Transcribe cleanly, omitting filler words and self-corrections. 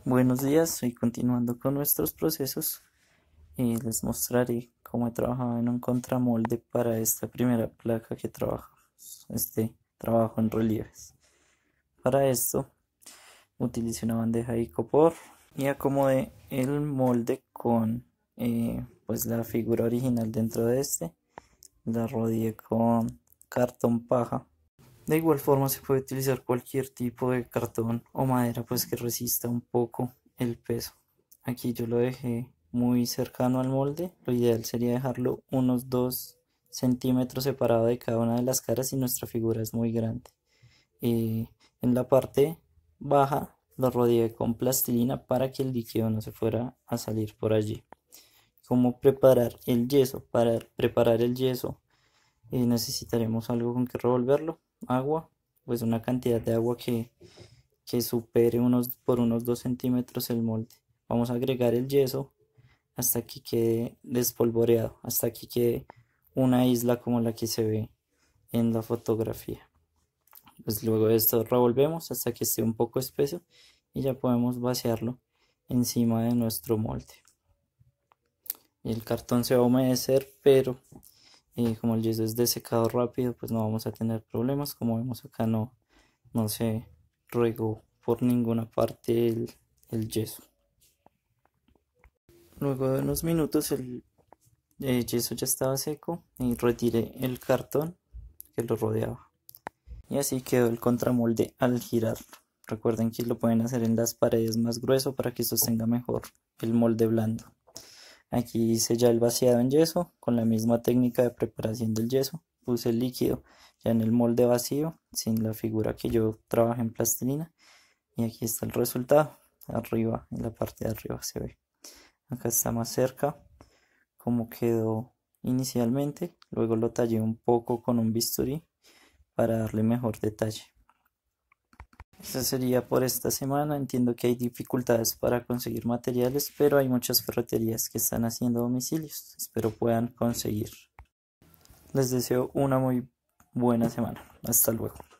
Buenos días, hoy continuando con nuestros procesos, les mostraré cómo he trabajado en un contramolde para esta primera placa que trabajo en relieves. Para esto utilicé una bandeja de icopor y acomodé el molde con pues la figura original dentro de la rodeé con cartón paja. De igual forma se puede utilizar cualquier tipo de cartón o madera pues que resista un poco el peso. Aquí yo lo dejé muy cercano al molde. Lo ideal sería dejarlo unos 2 centímetros separado de cada una de las caras si nuestra figura es muy grande. En la parte baja lo rodeé con plastilina para que el líquido no se fuera a salir por allí. ¿Cómo preparar el yeso? Para preparar el yeso necesitaremos algo con que revolverlo, agua, pues una cantidad de agua que supere por unos 2 centímetros el molde. Vamos a agregar el yeso hasta que quede despolvoreado, hasta que quede una isla como la que se ve en la fotografía. Pues luego de esto revolvemos hasta que esté un poco espeso y ya podemos vaciarlo encima de nuestro molde. El cartón se va a humedecer, pero como el yeso es de secado rápido, pues no vamos a tener problemas. Como vemos acá no se regó por ninguna parte el yeso. Luego de unos minutos el yeso ya estaba seco y retiré el cartón que lo rodeaba. Y así quedó el contramolde al girarlo. Recuerden que lo pueden hacer en las paredes más grueso para que sostenga mejor el molde blando. Aquí hice ya el vaciado en yeso con la misma técnica de preparación del yeso. Puse el líquido ya en el molde vacío sin la figura que yo trabajé en plastilina. Y aquí está el resultado. Arriba, en la parte de arriba se ve. Acá está más cerca como quedó inicialmente. Luego lo tallé un poco con un bisturí para darle mejor detalle. Eso sería por esta semana. Entiendo que hay dificultades para conseguir materiales, pero hay muchas ferreterías que están haciendo domicilios. Espero puedan conseguir. Les deseo una muy buena semana. Hasta luego.